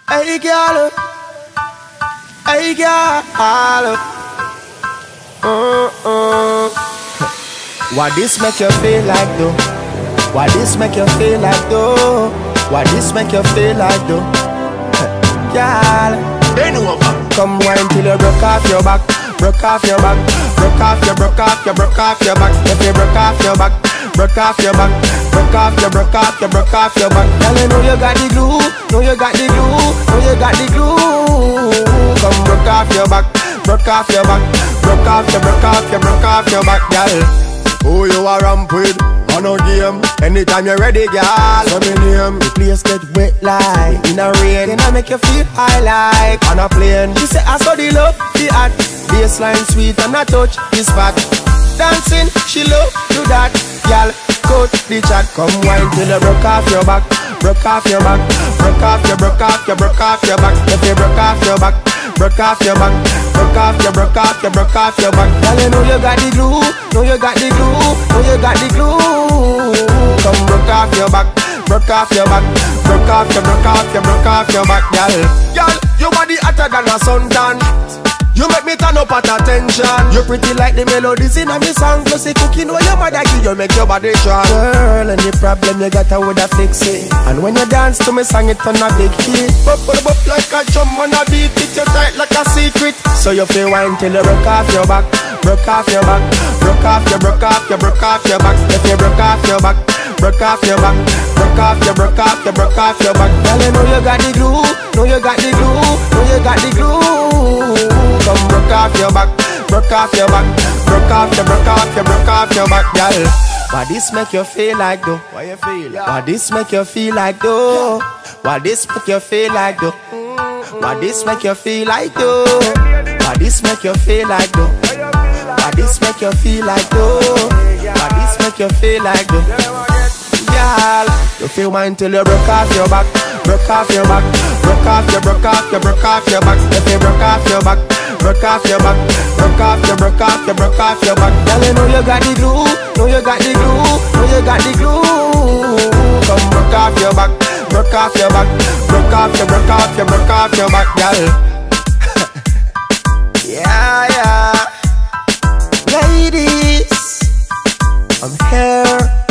Hey girl, hey girl. What this make you feel like though? What this make you feel like though? What this make you feel like though? Girl, Bend over. come wine till you broke off your back. Broke off your back. Broke off your back. If you broke off your back. Broke off your back. Broke off your back. Girl, you know you got the glue. Know you got the glue. Know you got the glue. Come broke off your back. Broke off your back. Broke off your back, girl. Who you a ramp with? On no game. Anytime you're ready, girl. So me name. The place get wet like in a rain. Then I make you feel high like on a plane. She say I saw the love, the hot baseline sweet and I touch the spot. Dancing, she love do that, girl. Coach the chat, come wine till you broke off your back. Broke off your back. Broke off your back. If you broke off your back. Broke off your back. Broke off your back. Girl, you know you got the glue. Know you got the glue. Know you got the glue. Come broke off your back. Broke off your back. Broke off your back, girl. Girl, your body hotter than a suntan. You make me turn up at attention. You pretty like the melodies in a me song. Plus the cooking where your mother give you make your body strong. Girl, any problem you got I woulda fix it. And when you dance to me song it on a big hit. Bop like a drum on a beat. It you tight like a secret. So you feel wine till you broke off your back. Broke off your back. Broke off your back. If you broke off your back. Broke off your back. Broke off your back. Girl, you know you got the glue. Know you got the glue. Know you got the glue. Come broke off your back. Broke off your back. Broke off your back, girl. What this make you feel like though? What you feel? What this make you feel like though? What this make you feel like though? What this make you feel like though? What this make you feel like though? What this make you feel like though? What this make you feel like though? Girl, you feel mine till you broke off your back. Broke off your back. Broke off your back. If you broke off your back. Broke off your back. Broke off your back. Girl, you know you got the glue. Know you got the glue. Know you got the glue. Come broke off your back. Broke off your back. Broke off your back, girl. Yeah. Ladies, I'm here.